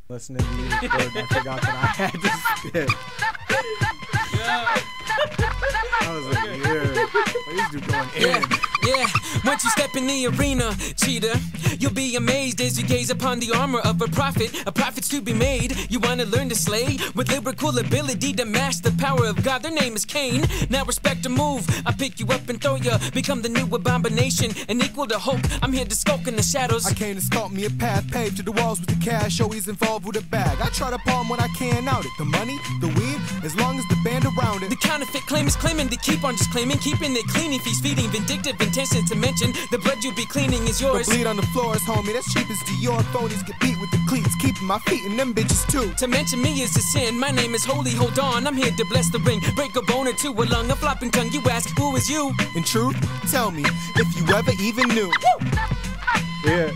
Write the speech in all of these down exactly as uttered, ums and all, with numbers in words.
Listening to you record, I forgot that I had to spit. That was a year. I used to going in. Yeah, yeah. Once you step in the arena, cheater, you'll be amazed as you gaze upon the armor of a prophet. A prophet's to be made. You wanna learn to slay with lyrical ability to match the power of God. Their name is Cain. Now respect a move. I pick you up and throw you. Become the new abomination and equal to Hulk. I'm here to skulk in the shadows. I came to sculpt me a path paved to the walls with the cash. Always involved with a bag. I try to palm when I can out it. The money, the weed, as long as the band around it. The counterfeit claim is claiming to keep on just claiming, keeping it clean. If he's feeding vindictive intentions to mention the blood you'll be cleaning is yours. The bleed on the floors, homie, that's cheap as Dior. Phonies get beat with the cleats, keeping my feet in them bitches too. To mention me is a sin. My name is Holy. Hold on, I'm here to bless the ring. Break a bone or two, a lung, a flopping tongue. You ask, who is you? In truth, tell me if you ever even knew. Yeah.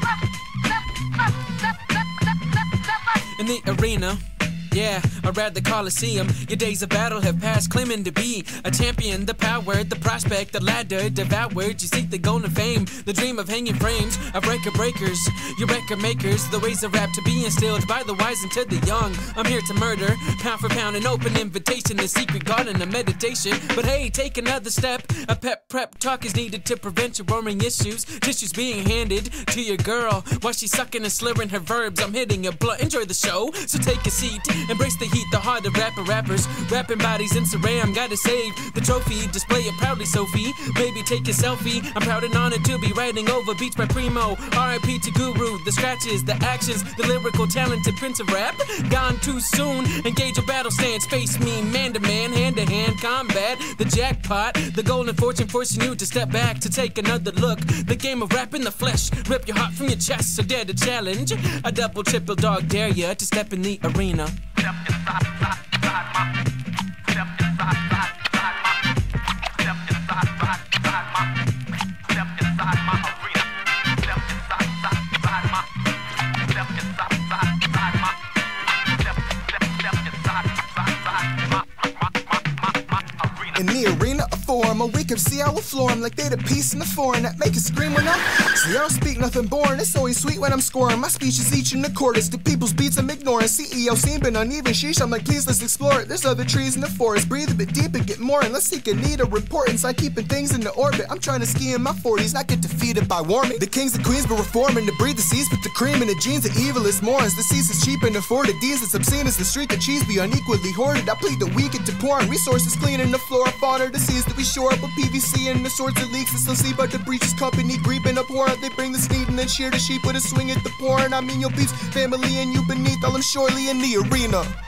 In the arena, yeah, or at the Coliseum, your days of battle have passed, claiming to be a champion, the power, the prospect, the ladder devoured. You seek the golden fame, the dream of hanging frames, of record breakers, your record makers, the ways of rap to be instilled by the wise and to the young. I'm here to murder, pound for pound, an open invitation, the secret garden of meditation. But hey, take another step, a pep prep talk is needed to prevent your roaming issues. Tissues being handed to your girl while she's sucking and slurring her verbs. I'm hitting a blunt, enjoy the show, so take a seat. Embrace the heat, the heart of rapper rappers. Rapping bodies in Saram, gotta save the trophy. Display it proudly, Sophie. Baby, take a selfie. I'm proud and honored to be writing over beats by Primo. R I P to Guru. The scratches, the actions, the lyrical talented prince of rap. Gone too soon. Engage a battle stance. Face me, man to man, hand to hand combat. The jackpot, the golden fortune forcing you to step back to take another look. The game of rap in the flesh. Rip your heart from your chest, so dare to challenge. A double triple dog dare ya to step in the arena. Step inside, inside, inside my, step inside, inside, inside my, step inside, inside, inside my, step inside my arena, step inside, inside, inside my, step inside, inside, inside my, step, step, step inside, inside, inside my, my, my, my, my arena. In the arena of form, a weak M C I will floor 'em like they the piece in the foreign that make it scream when I'm. See, I don't speak nothing boring, it's always sweet when I'm scoring. My speech is each in the chorus, the people's beats I'm ignoring. C E O scene been uneven, sheesh, I'm like, please let's explore it. There's other trees in the forest, breathe a bit deep and get more. And let's seek a need of importance, I'm keeping things in the orbit. I'm trying to ski in my forties, not get defeated by warming. The kings and queens been reforming to breathe the seas, put the cream in the jeans, the evil is Morons. The seas is cheap and afforded, these it's obscene as the streak of cheese be unequally hoarded. I plead the weak into pouring, resources clean in the floor of honor. The seas that we shore up with P V C and the sorts of leaks that still see but the breaches company creeping abhorrent. They bring the sneed and then shear the sheep with a swing at the pouring. I mean your beefs, family and you beneath, all I'm surely in the arena.